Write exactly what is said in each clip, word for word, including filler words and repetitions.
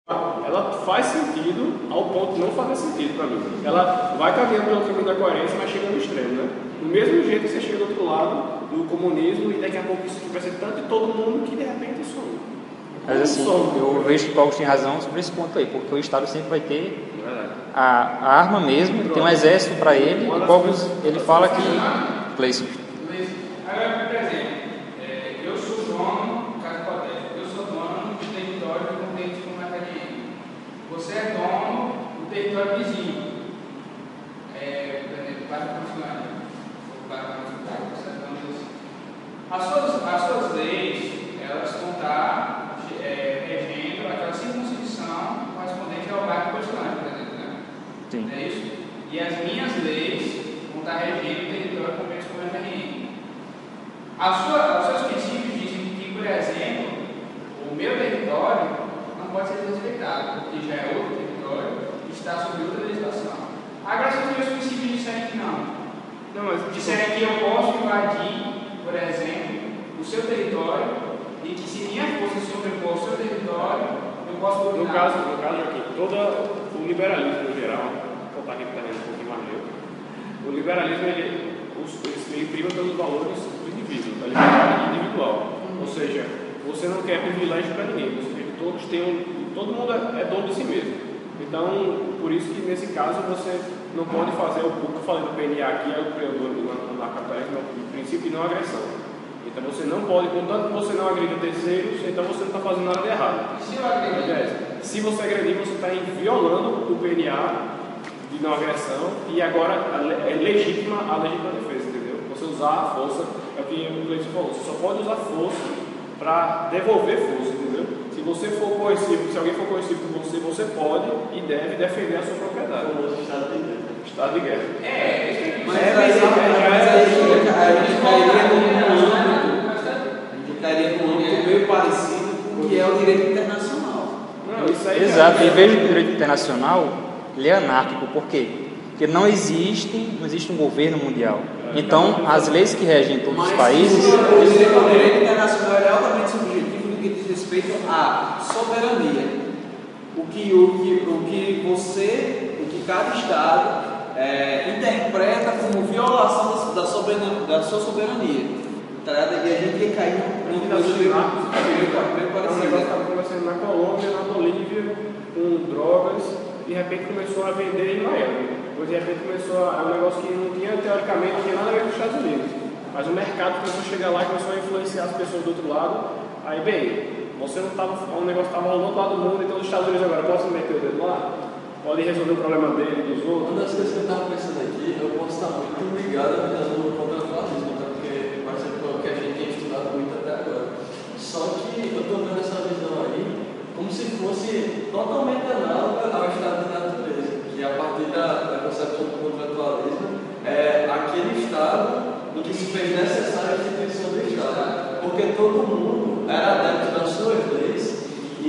ela faz sentido ao ponto de não fazer sentido para mim. Ela vai caminhando pelo caminho da coerência, mas chega no extremo, né? Do mesmo jeito que você chega do outro lado, do comunismo, e daqui a pouco isso vai ser tanto de todo mundo que de repente isso Mas assim, eu vejo que o Paulo tem razão sobre esse ponto aí, porque o Estado sempre vai ter a, a arma mesmo, ele tem um exército para ele, e Paulo, ele fala que... Cleison. Agora, por exemplo, é, eu sou dono, caso hipotético, eu sou dono do território que contém com mercadoria. Você é dono do território vizinho. É, por exemplo, para a funcionária, ou para a funcionária, você é dono desse. As suas, as suas leis, elas vão estar é, regendo aquela circunscrição correspondente ao bairro Postilândia, por exemplo, né? Sim. É isso? E as minhas leis vão estar regendo o território com o R N. A sua, os seus princípios dizem que, por exemplo, o meu território não pode ser desrespeitado, porque já é outro território e está sob outra legislação. Agora, se os meus princípios disserem que não, Não, mas disserem que eu posso invadir, por exemplo, o seu território e que, se minha força se sobrepor ao seu território, eu posso dominar. No caso, no caso aqui, todo o liberalismo em geral, vou botar aqui para um pouquinho mais neutro, o liberalismo ele, ele priva pelos valores do indivíduo, da liberdade individual. Ou seja, você não quer privilégio para ninguém, você quer que todos tenham, todo mundo é dono de si mesmo. Então, por isso que nesse caso você não pode fazer o que eu falei do P N A aqui, é o criador do anarcapitalismo, o princípio de não agressão. Então você não pode, contanto que você não agrida terceiros, então você não está fazendo nada de errado. Se eu agredir? Se você agredir, você está violando o P N A de não agressão e agora é legítima a legítima defesa, entendeu? Você usar a força, é o que o Cleiton falou, você só pode usar força para devolver força, entendeu? Se você for coercivo, se alguém for coercivo com você, você pode e deve defender a sua propriedade. Como o Estado de guerra. Estado de guerra. É, isso é Mas É, aí, mas mas é- aí a gente cairia num âmbito, a gente cairia num âmbito meio parecido com o que é o direito internacional. Não, isso aí Exato, já- e vejo que o direito internacional ele é anárquico, por quê? Porque não existe, não existe um governo mundial. Então, as leis que regem todos os Mas países... o direito, o direito internacional é altamente subjetivo no que diz respeito à soberania. O que, o que, o que você, o que cada Estado é, interpreta como violação da, da, soberania, da sua soberania. Tá ligado? E a gente ia cair numa coisa meio É um negócio que parecida. estava começando na Colômbia, na Bolívia, com drogas, de repente começou a vender em Miami. Depois de repente começou a. É um negócio que não tinha, teoricamente, não tinha nada a ver com os Estados Unidos. Mas o mercado começou a chegar lá e começou a influenciar as pessoas do outro lado. Aí, bem, você não estava. Um negócio estava rolando lá do mundo, então os Estados Unidos agora podem meter o dedo lá? Pode resolver o problema dele e dos outros? Uma das coisas que eu estava pensando aqui, eu posso estar muito ligado à questão do contraflagismo, tá? Porque parece que a gente tem estudado muito até agora. Só que eu estou vendo essa visão aí como se fosse totalmente análoga ao estado de natureza, que a partir da, da concepção do contratualismo é aquele estado no que se fez necessária a instituição do Estado. Porque todo mundo era adepto das suas leis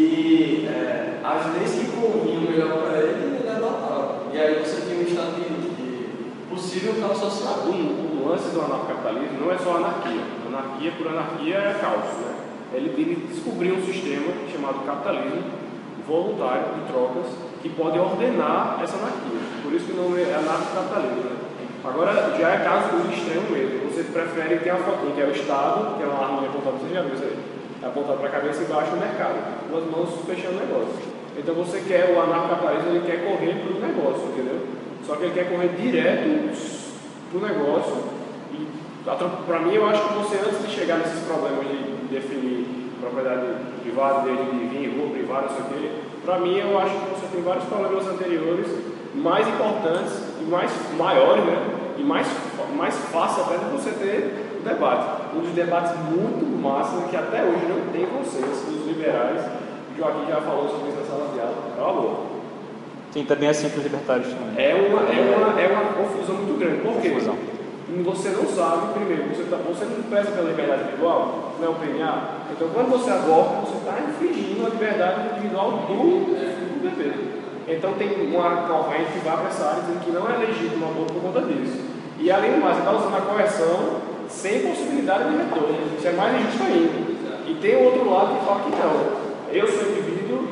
e é, as leis que convinham melhor para ele, ele adotava. E aí você tem um estado de, de possível caos social. O, o lance do anarcocapitalismo não é só anarquia. Anarquia por anarquia é caos, né? Ele, ele descobriu um sistema chamado capitalismo voluntário de trocas que pode ordenar essa anarquia. Por isso que o nome é anarcocapitalismo, né? Agora já é caso do extremo mesmo. Você prefere ter a fotinha, que é o Estado, que é uma arma apontada, você já viu isso aí? É apontada para a cabeça e embaixo o mercado. Duas mãos fechando o negócio. Então você quer, o anarcocapitalismo, ele quer correr para o negócio, entendeu? Só que ele quer correr direto para o negócio. E para mim, eu acho que você, antes de chegar nesses problemas de definir propriedade privada, desde de vinho, rua privada, não sei o quê, para mim, eu acho que você tem vários problemas anteriores mais importantes e mais maiores, né? E mais, mais fácil até de você ter o debate. Um dos debates muito massa que até hoje não tem vocês, os liberais. O Joaquim já falou sobre isso na sala de aula. É uma boa. Sim, também é assim para os libertários também. É uma, é uma, é uma confusão muito grande. Por quê? Confusão. Você não sabe, primeiro, você, tá, você não preza pela liberdade individual, não é o P N A. Então, quando você aborta, você está infringindo a liberdade individual do, do bebê. Então, tem uma corrente que vai para essa área dizendo que não é legítimo o aborto por conta disso. E, além do mais, você está usando a coerção sem possibilidade de retorno. Isso é mais injusto ainda. E tem o outro lado que fala que não. Eu sou indivíduo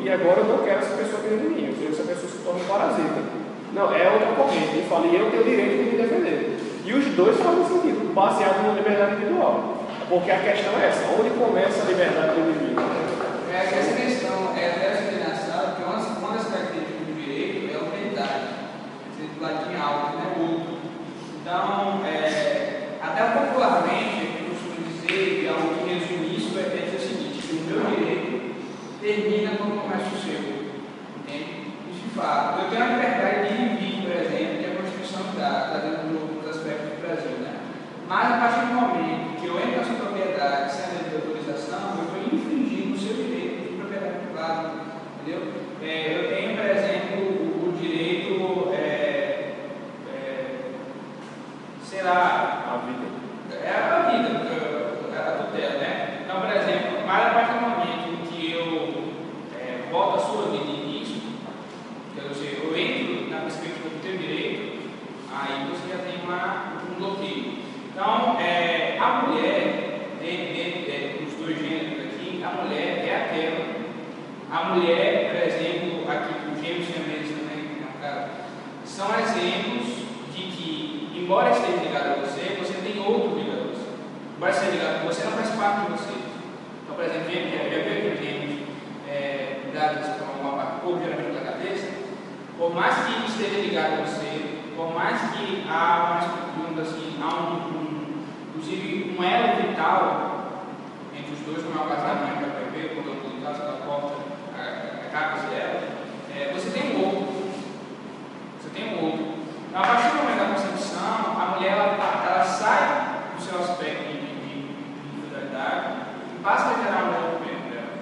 e agora eu não quero essa pessoa dentro de mim, ou seja, essa pessoa se torna um parasita. Não, é outra corrente. Ele fala, e eu tenho o direito de me defender. E os dois fazem sentido, baseado na liberdade individual. Porque a questão é essa, onde começa a liberdade do indivíduo? É que essa questão é até engraçada, porque uma, uma das características do direito é a autoridade. Você latim alto, né? Outro. Então, é, até popularmente, eu costumo dizer que algo que resume isso é, é o seguinte, que o meu direito termina quando começa o seu. Entende? Isso de fato. Eu tenho a liberdade de vir, por exemplo, que a Constituição dá, trazendo dos aspectos do Brasil, né? Mas a partir do momento que eu entro na sua propriedade sem a devida autorização, eu estou infringindo o seu direito de propriedade privada. Entendeu? É, eu tenho, por exemplo, o, o direito, é, é, sei lá, A vida. é a vida, a tutela, né? Então, por exemplo, mas a partir do momento em que eu é, boto a sua vida em risco, quer dizer, eu entro na perspectiva do teu direito, aí você já tem uma, um bloqueio. Então, é, a mulher, dentro dos dois gêneros aqui, a mulher é aquela. A mulher, por exemplo, aqui com gêmeos siameses também, que é um caso, são exemplos de que, embora esteja ligado a você, você tem outro ligado a você. Embora esteja ligado a você, não faz parte de você. Então, por exemplo, gêmeos, já viu aqueles gêmeos é, dados com uma pouco geralmente da cabeça, por mais que esteja ligado a você, por mais que há, digamos assim, há um, um, inclusive um elo vital entre os dois, como é o caso da mãe, que é o bebê, quando eu estou em casa, ela corta a capa dela, é, você tem um outro. Você tem um outro. Então, a partir do momento da concepção, a mulher ela, ela sai do seu aspecto de, de, de individualidade e passa a gerar um outro mesmo dela.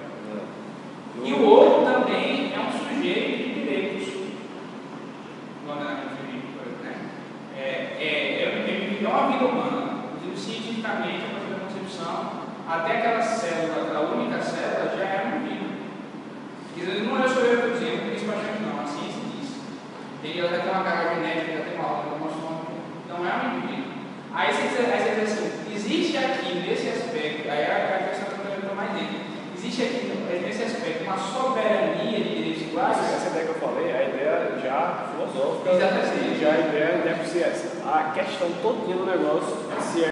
E o outro também é um sujeito de direitos. É, é, é, é uma vida humana, inclusive cientificamente, a partir da concepção, até aquela célula, aquela única célula, já é uma vida. Isso não é só eu que estou dizendo, principalmente não, a ciência diz. Tem ela já tem uma carga genética, já tem uma aula de cromossomo, então é um indivíduo. Aí você diz assim, existe aqui nesse aspecto, aí a questão que eu estou mais dentro, existe aqui nesse aspecto uma soberania de direitos iguais. Essa ideia que eu falei, a ideia já filosófica, Exatamente. já a ideia deve ser essa. A questão todinha do negócio é se é